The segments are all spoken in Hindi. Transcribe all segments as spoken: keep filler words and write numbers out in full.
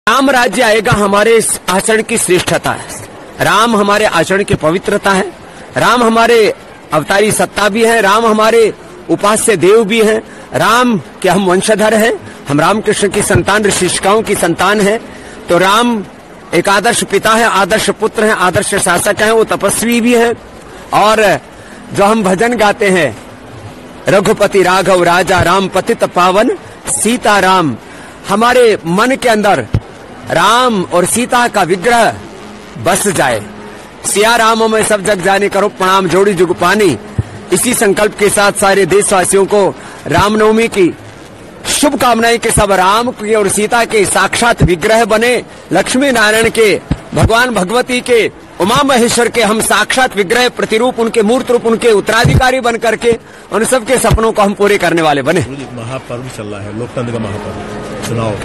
राम राज्य आएगा हमारे आचरण की श्रेष्ठता है। राम हमारे आचरण की पवित्रता है। राम हमारे अवतारी सत्ता भी है। राम हमारे उपास्य देव भी हैं। राम के हम वंशधर हैं। हम रामकृष्ण की संतान, ऋषिकाओं की संतान है। तो राम एक आदर्श पिता है, आदर्श पुत्र हैं, आदर्श शासक हैं। वो तपस्वी भी हैं। और जो हम भजन गाते हैं, रघुपति राघव राजा राम पतित पावन सीता राम, हमारे मन के अंदर राम और सीता का विग्रह बस जाए। सिया राम में सब जग जाने, करो प्रणाम जोड़ी जुग पानी। इसी संकल्प के साथ सारे देशवासियों को रामनवमी की शुभकामनाएं कि सब राम के और सीता के साक्षात विग्रह बने, लक्ष्मी नारायण के, भगवान भगवती के, उमा महेश्वर के हम साक्षात विग्रह, प्रतिरूप, उनके मूर्त रूप, उनके उत्तराधिकारी बन करके उन सबके सपनों को हम पूरे करने वाले बने। महापर्व चल रहा है, लोकतंत्र का महापर्व, चुनाव।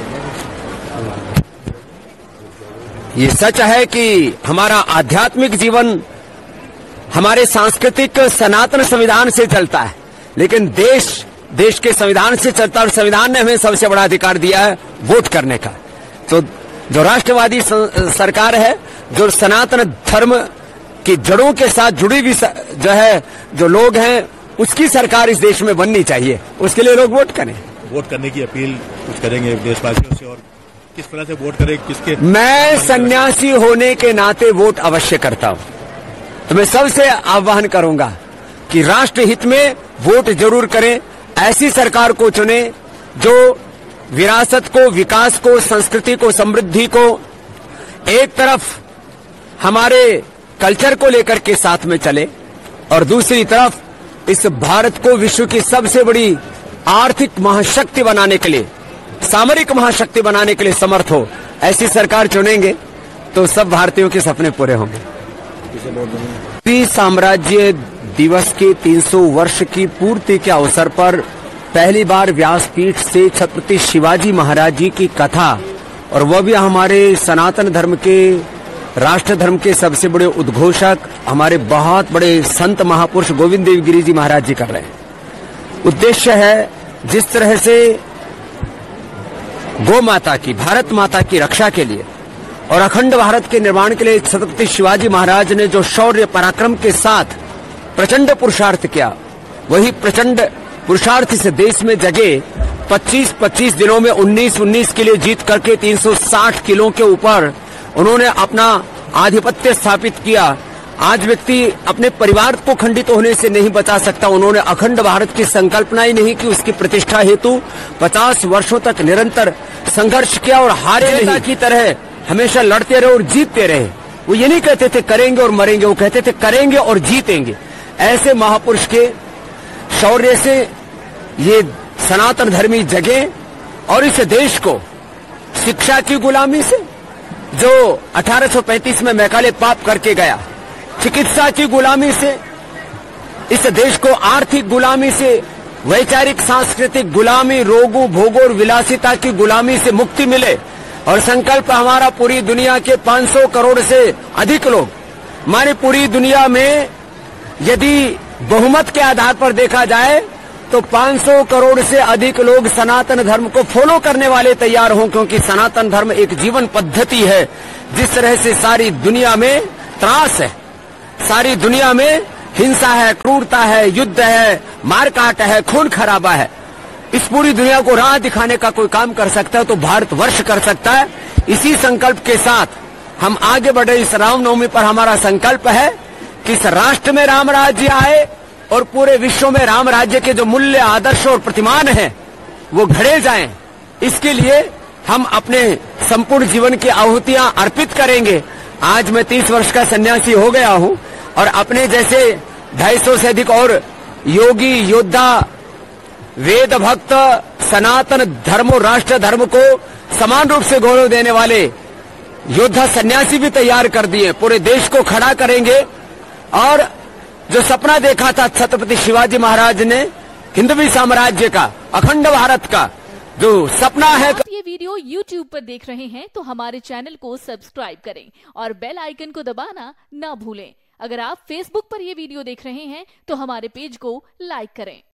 ये सच है कि हमारा आध्यात्मिक जीवन हमारे सांस्कृतिक सनातन संविधान से चलता है, लेकिन देश देश के संविधान से चलता है। और संविधान ने हमें सबसे बड़ा अधिकार दिया है वोट करने का। तो जो राष्ट्रवादी सरकार है, जो सनातन धर्म की जड़ों के साथ जुड़ी हुई जो है जो लोग हैं, उसकी सरकार इस देश में बननी चाहिए। उसके लिए लोग वोट करें। वोट करने की अपील कुछ करेंगे देशवासियों से, और किस तरह से वोट करें, किसके? मैं सन्यासी होने के नाते वोट अवश्य करता हूं। तो मैं सबसे आह्वान करूंगा कि राष्ट्र हित में वोट जरूर करें। ऐसी सरकार को चुने जो विरासत को, विकास को, संस्कृति को, समृद्धि को एक तरफ हमारे कल्चर को लेकर के साथ में चले, और दूसरी तरफ इस भारत को विश्व की सबसे बड़ी आर्थिक महाशक्ति बनाने के लिए, सामरिक महाशक्ति बनाने के लिए समर्थ हो। ऐसी सरकार चुनेंगे तो सब भारतीयों के सपने पूरे होंगे। साम्राज्य दिवस के तीन सौ वर्ष की पूर्ति के अवसर पर पहली बार व्यासपीठ से छत्रपति शिवाजी महाराज जी की कथा, और वह भी हमारे सनातन धर्म के, राष्ट्र धर्म के सबसे बड़े उद्घोषक, हमारे बहुत बड़े संत महापुरुष गोविंद देव गिरी जी महाराज जी कर रहे हैं। उद्देश्य है जिस तरह से गौ माता की, भारत माता की रक्षा के लिए और अखंड भारत के निर्माण के लिए छत्रपति शिवाजी महाराज ने जो शौर्य पराक्रम के साथ प्रचंड पुरुषार्थ किया, वही प्रचंड पुरुषार्थ से देश में जगे पच्चीस पच्चीस दिनों में उन्नीस उन्नीस किलो जीत करके तीन सौ साठ किलो के ऊपर उन्होंने अपना आधिपत्य स्थापित किया। आज व्यक्ति अपने परिवार को खंडित होने से नहीं बचा सकता। उन्होंने अखंड भारत की संकल्पना ही नहीं की, उसकी प्रतिष्ठा हेतु पचास वर्षों तक निरंतर संघर्ष किया और हारे नहीं की तरह हमेशा लड़ते रहे और जीतते रहे। वो ये नहीं कहते थे करेंगे और मरेंगे, वो कहते थे करेंगे और जीतेंगे। ऐसे महापुरुष के शौर्य से ये सनातन धर्मी जगे, और इस देश को शिक्षा की गुलामी से, जो अठारह सौ पैंतीस में मैकाले पाप करके गया, चिकित्सा की गुलामी से, इस देश को आर्थिक गुलामी से, वैचारिक सांस्कृतिक गुलामी, रोगों भोगों और विलासिता की गुलामी से मुक्ति मिले। और संकल्प हमारा पूरी दुनिया के पाँच सौ करोड़ से अधिक लोग, हमारी पूरी दुनिया में यदि बहुमत के आधार पर देखा जाए तो पाँच सौ करोड़ से अधिक लोग सनातन धर्म को फॉलो करने वाले तैयार हों, क्योंकि सनातन धर्म एक जीवन पद्धति है। जिस तरह से सारी दुनिया में त्रास है, सारी दुनिया में हिंसा है, क्रूरता है, युद्ध है, मारकाट है, खून खराबा है, इस पूरी दुनिया को राह दिखाने का कोई काम कर सकता है तो भारतवर्ष कर सकता है। इसी संकल्प के साथ हम आगे बढ़े। इस रामनवमी पर हमारा संकल्प है कि इस राष्ट्र में राम राज्य आए और पूरे विश्व में राम राज्य के जो मूल्य, आदर्श और प्रतिमान हैं वो घड़े जाएं। इसके लिए हम अपने संपूर्ण जीवन की आहुतियां अर्पित करेंगे। आज मैं तीस वर्ष का सन्यासी हो गया हूं, और अपने जैसे ढाई सौ से अधिक और योगी, योद्धा, वेद भक्त, सनातन धर्म और राष्ट्र धर्म को समान रूप से गौरव देने वाले योद्धा सन्यासी भी तैयार कर दिए। पूरे देश को खड़ा करेंगे, और जो सपना देखा था छत्रपति शिवाजी महाराज ने हिंदवी साम्राज्य का, अखंड भारत का जो सपना है। आप ये वीडियो यूट्यूब पर देख रहे हैं तो हमारे चैनल को सब्सक्राइब करें और बेल आइकन को दबाना ना भूलें। अगर आप फेसबुक पर ये वीडियो देख रहे हैं तो हमारे पेज को लाइक करें।